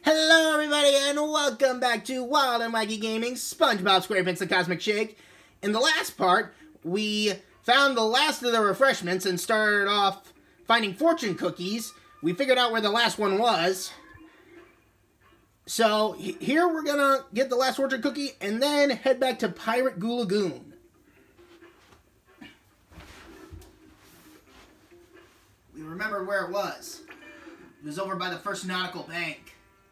Hello everybody and welcome back to Wild and Wacky Gaming, SpongeBob, SquarePants, the Cosmic Shake. In the last part, we found the last of the refreshments and started off finding fortune cookies. We figured out where the last one was. So here we're gonna get the last fortune cookie and then head back to Pirate Goo Lagoon. We remembered where it was. It was over by the First Nautical Bank.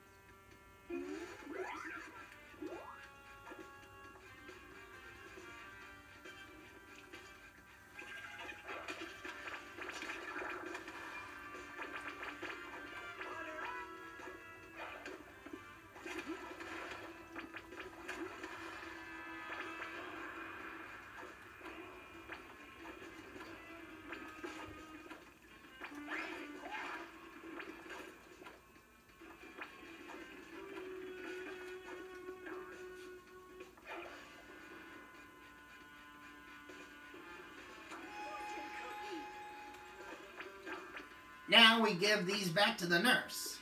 Now we give these back to the nurse.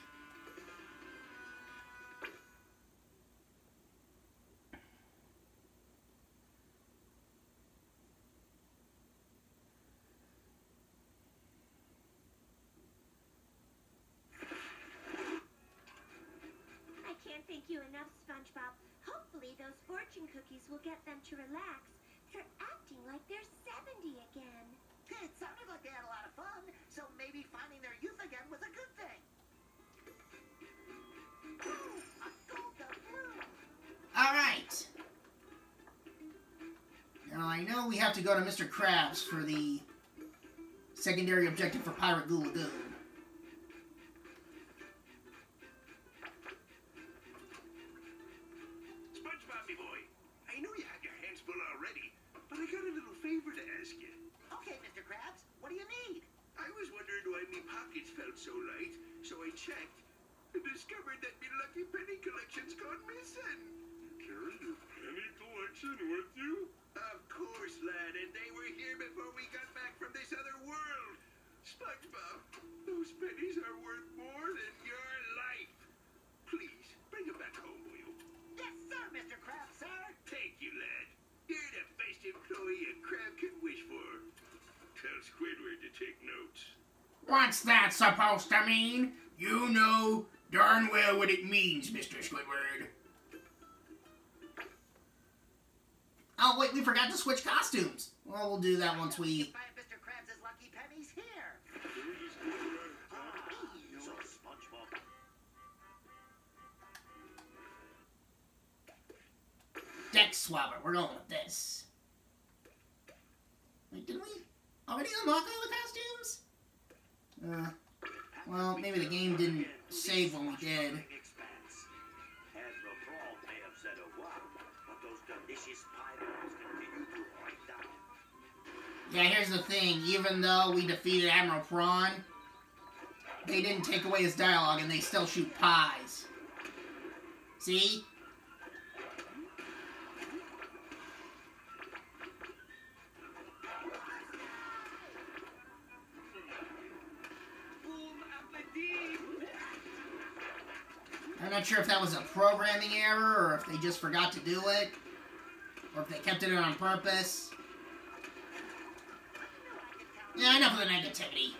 I can't thank you enough, SpongeBob. Hopefully those fortune cookies will get them to relax. They're acting like they're 70 again. It sounded like they had a lot of fun, so maybe finding their youth again was a good thing. Alright. Now I know we have to go to Mr. Krabs for the secondary objective for Pirate Goo Lagoon. SpongeBob, me boy, I know you had your hands full already, but I got a little favor to ask you. Okay, Mr. Krabs, what do you need? I was wondering why me pockets felt so light, so I checked and discovered that me lucky penny collection's gone missing. You carry your penny collection with you? Of course, lad, and they were here before we got back from this other world. SpongeBob, those pennies are worth more than your life. Please, bring them back home, will you? Yes, sir, Mr. Krabs, sir. Thank you, lad. You're the best employee a crab could wish for. Tell Squidward to take notes. What's that supposed to mean? You know darn well what it means, Mr. Squidward. Oh, wait, we forgot to switch costumes. Well, we'll do that once we... Find Mr. Krabs' lucky pennies here. So, SpongeBob. Deck Swabber. We're going with this. Wait, did we already unlock all the costumes? Well, maybe the game didn't save when we did. Yeah, here's the thing. Even though we defeated Admiral Prawn, they didn't take away his dialogue and they still shoot pies. See? I'm not sure if that was a programming error or if they just forgot to do it, or if they kept it in on purpose. Yeah, enough of the negativity.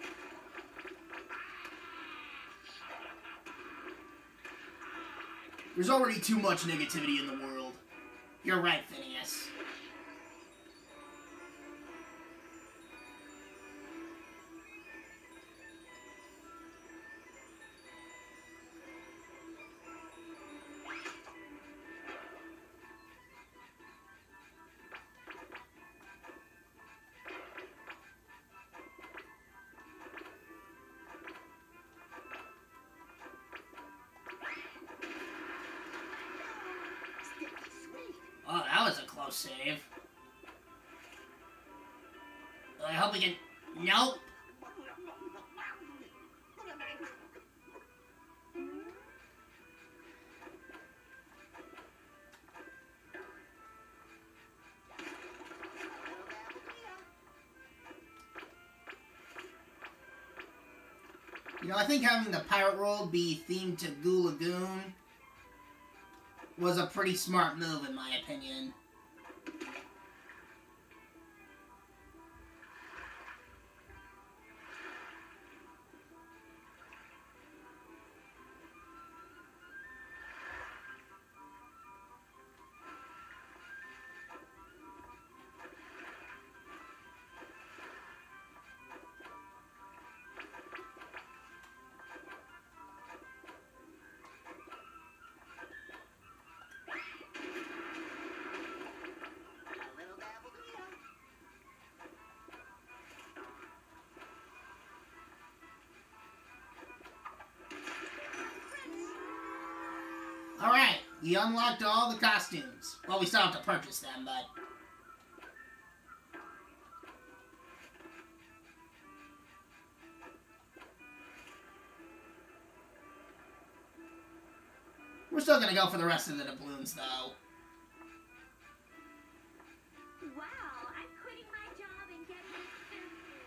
There's already too much negativity in the world. You're right, Phineas. Oh, that was a close save. I hope we can... Nope. You know, I think having the pirate world be themed to Goo Lagoon was a pretty smart move, in my opinion. Alright, we unlocked all the costumes. Well, we still have to purchase them, but... we're still gonna go for the rest of the doubloons, though. Wow, I'm quitting my job and getting a surfboard.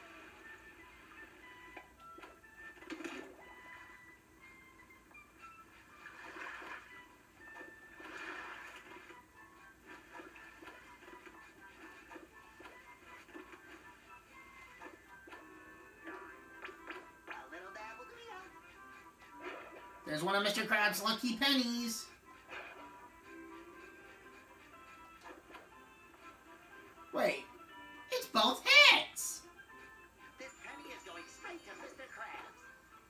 There's one of Mr. Krabs' lucky pennies. Wait, it's both heads! This penny is going straight to Mr. Krabs.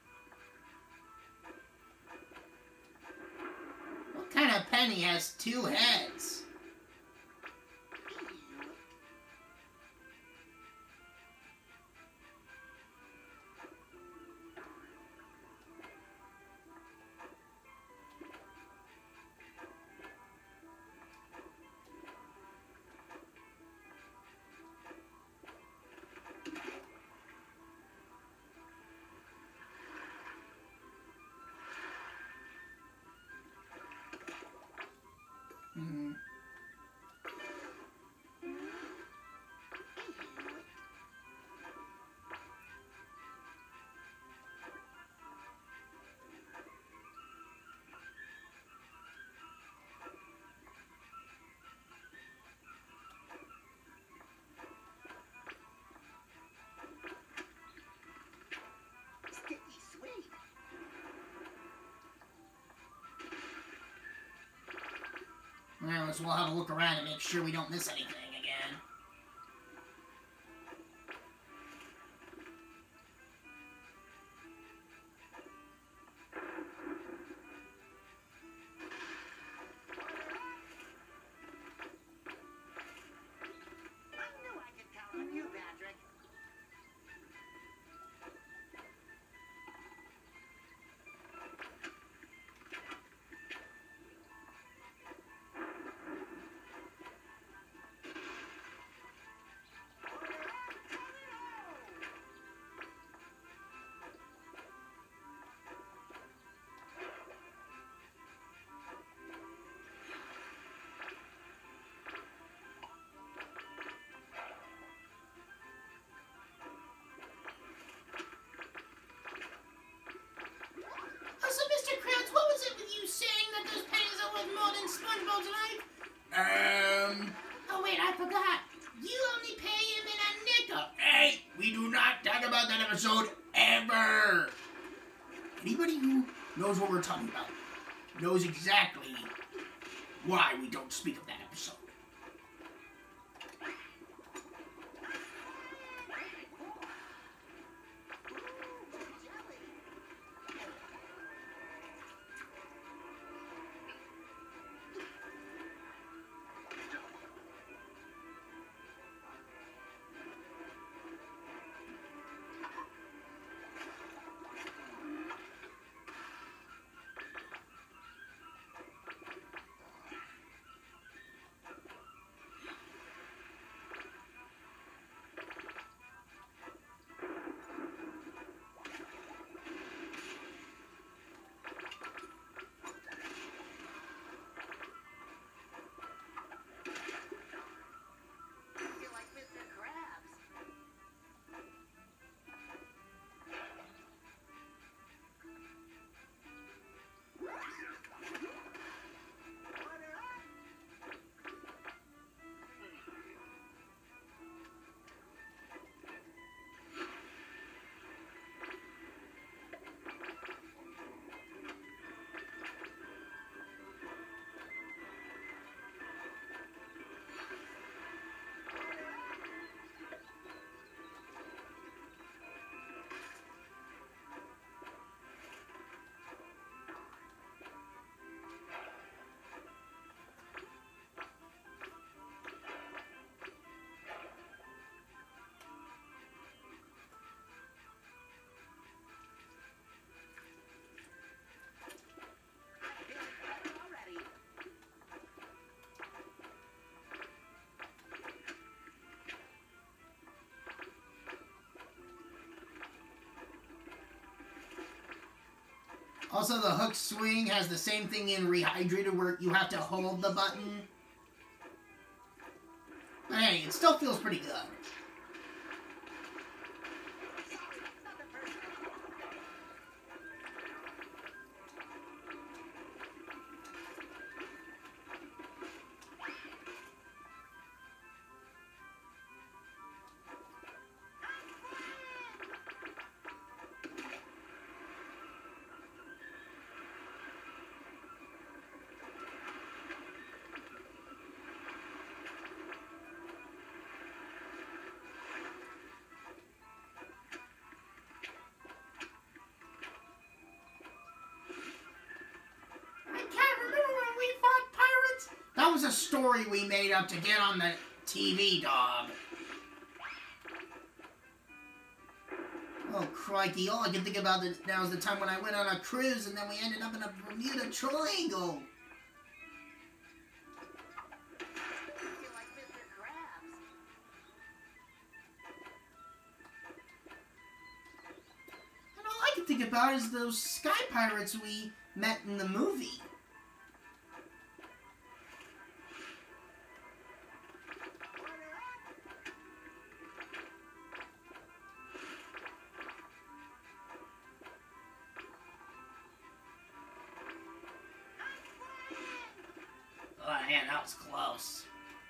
What kind of penny has two heads? Hmm. Sticky sweet. Alright, let's we'll have a look around and make sure we don't miss anything again. I knew I could count on you, Patrick. So, Mr. Krabs, what was it with you saying that those pennies are worth more than SpongeBob tonight? Oh wait, I forgot. You only pay him in a nickel. Hey, we do not talk about that episode ever. Anybody who knows what we're talking about knows exactly why we don't speak of that episode. Also, the hook swing has the same thing in Rehydrated where you have to hold the button. But hey, it still feels pretty good. That was a story we made up to get on the TV, dog. Oh, crikey. All I can think about now is the time when I went on a cruise and then we ended up in a Bermuda Triangle. You're like Mr. Krabs. And all I can think about is those sky pirates we met in the movie. Oh, man, that was close.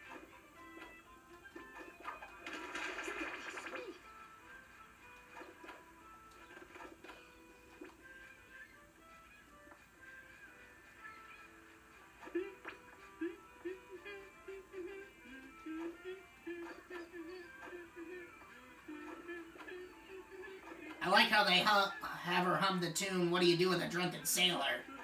I like how they have her hum the tune, "What do you do with a drunken sailor?"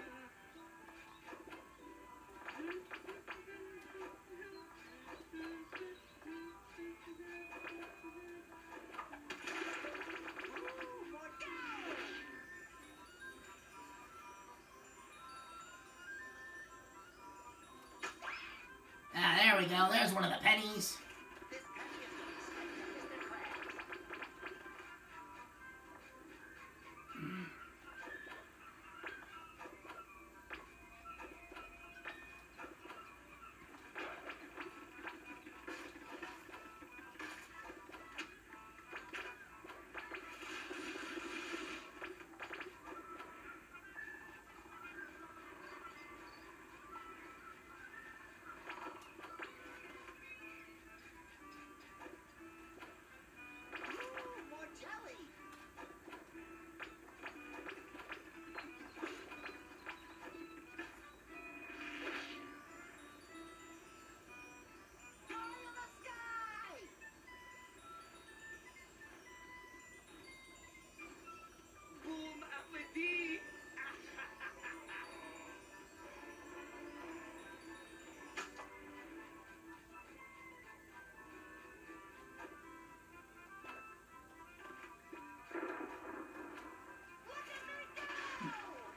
Ah, there we go. There's one of the pennies. This penny is going to spend on Mr. Krabs. Ooh, more jelly. Pie in the sky! Boom appetit! Look at me go!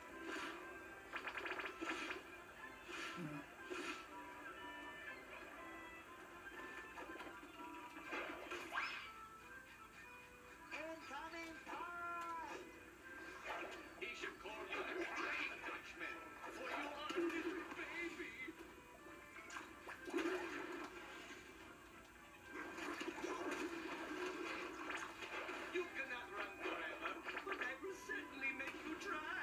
Incoming pie! He should call you the Flying Dutchman, for you are a little baby. You cannot run forever, but I will certainly make you try.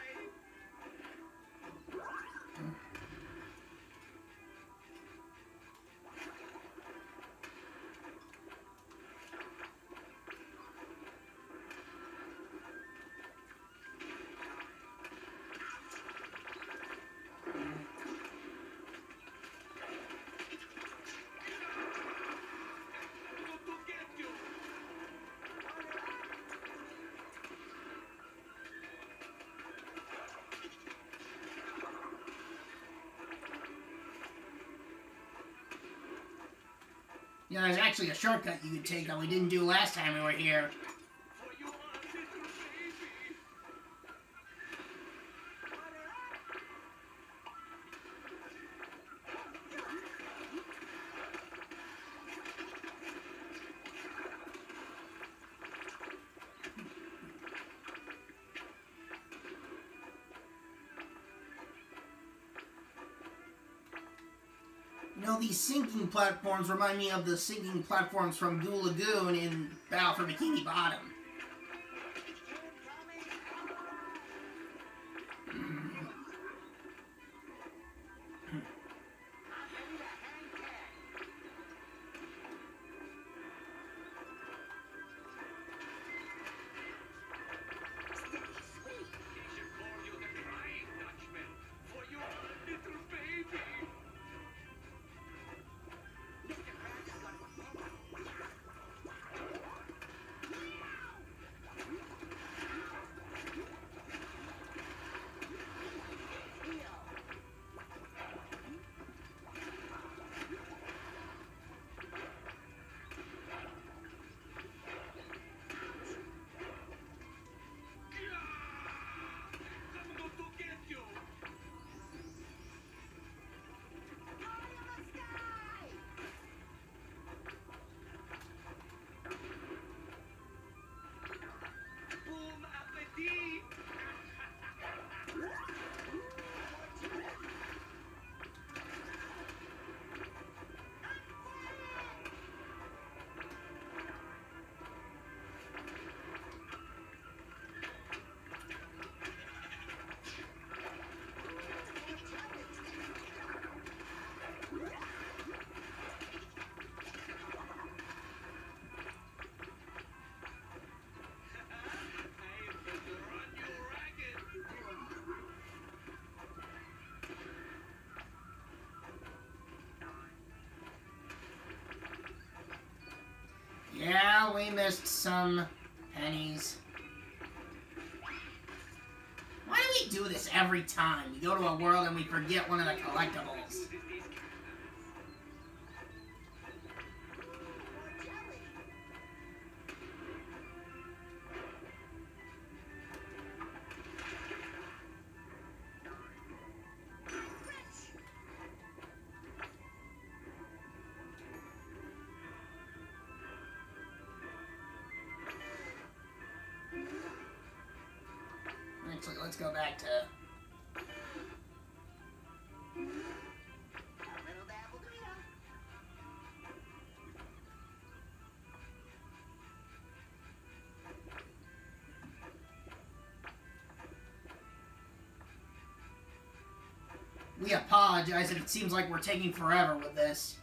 To get you. Yeah, there's actually a shortcut you could take that we didn't do last time we were here. For you are a little baby. You know, these sinking platforms remind me of the sinking platforms from Goo Lagoon in Battle for Bikini Bottom. Yeah, we missed some pennies. Why do we do this every time? We go to a world and we forget one of the collectibles. Actually, let's go back to... We apologize if it seems like we're taking forever with this.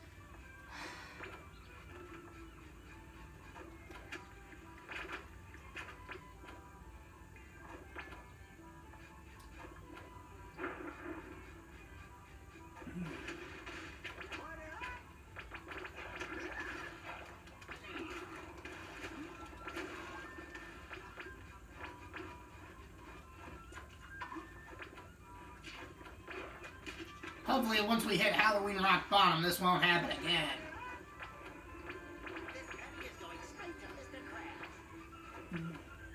Hopefully, once we hit Halloween Rock Bottom, this won't happen again. This penny is going straight to Mr. Krabs.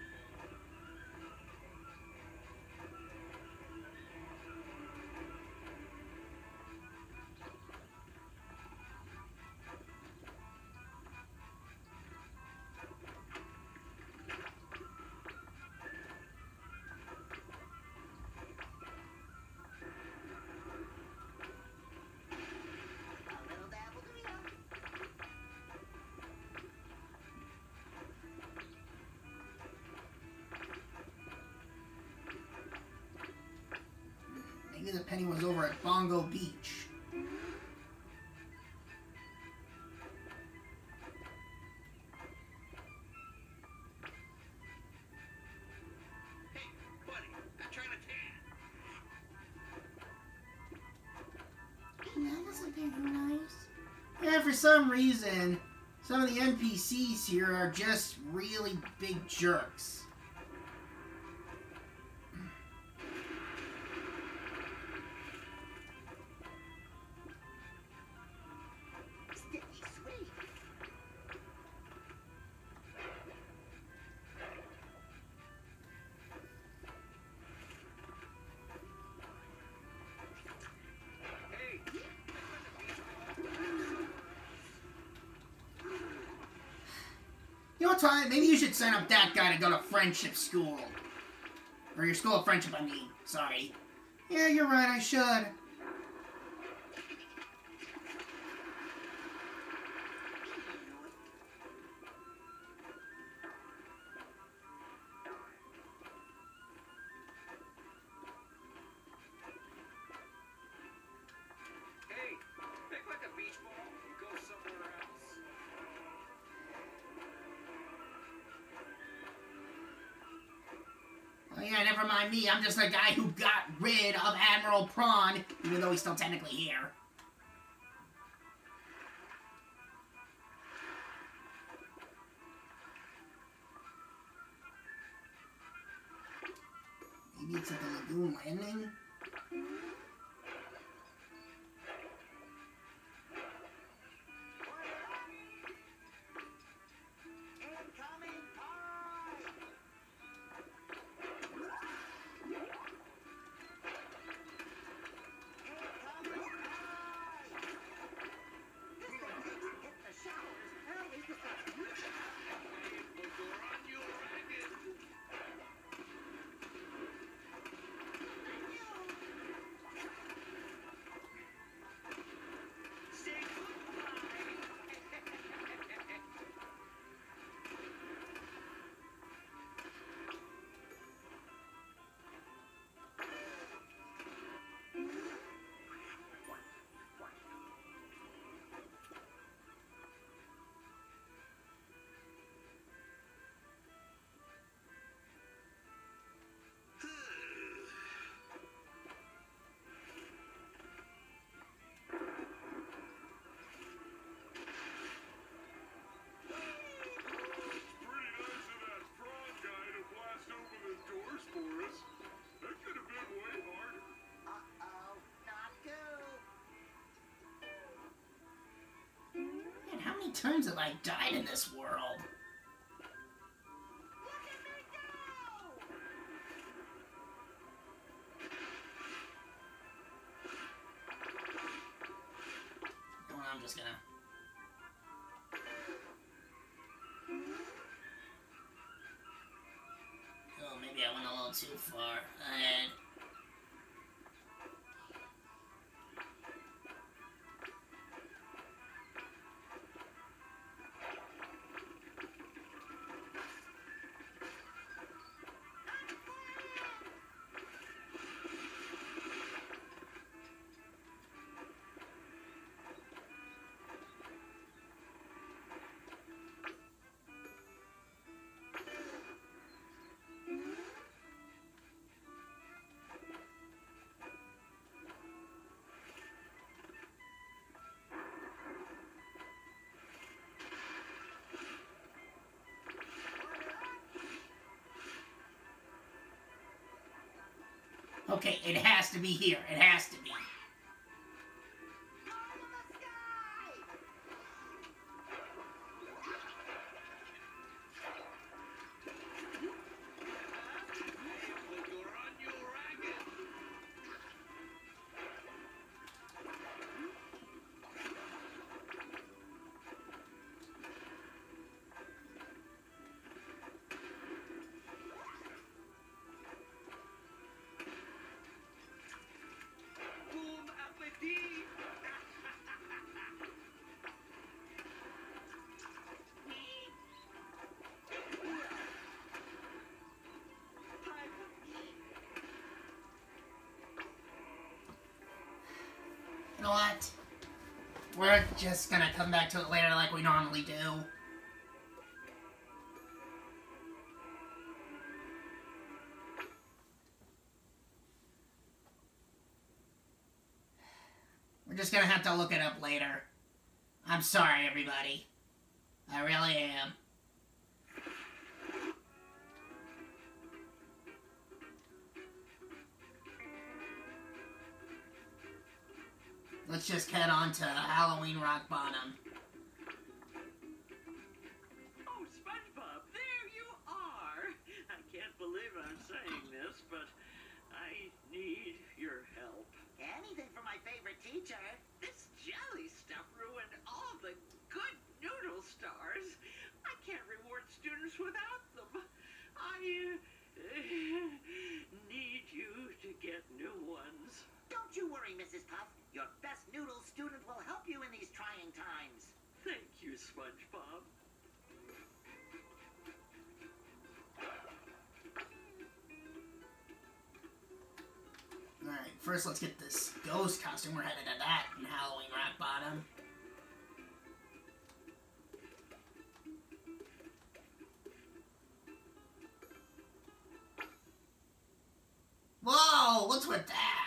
Maybe the penny was over at Bongo Beach. Hey, buddy, I'm trying to tan. That doesn't very nice. Yeah, for some reason, some of the NPCs here are just really big jerks. You know what, Ty? Maybe you should sign up that guy to go to friendship school. Or your school of friendship, I mean. Sorry. Yeah, you're right, I should. never mind me. I'm just a guy who got rid of Admiral Prawn, even though he's still technically here. Maybe it's at the Lagoon Landing? Times have I died in this world? Well, I'm just gonna... Oh, maybe I went a little too far ahead. Okay, it has to be here. It has to be. You know what? We're just gonna come back to it later like we normally do. We're just gonna have to look it up later. I'm sorry, everybody. I really am. Let's just head on to Halloween Rock Bottom. Oh, SpongeBob, there you are! I can't believe I'm saying this, but I need your help. Anything for my favorite teacher. This jelly stuff ruined all the good noodle stars. I can't reward students without them. I need you to get new ones. Don't you worry, Mrs. Puff. Your best noodle student will help you in these trying times. Thank you, SpongeBob. Alright, first let's get this ghost costume. We're headed to that in Halloween Rock Bottom. with that.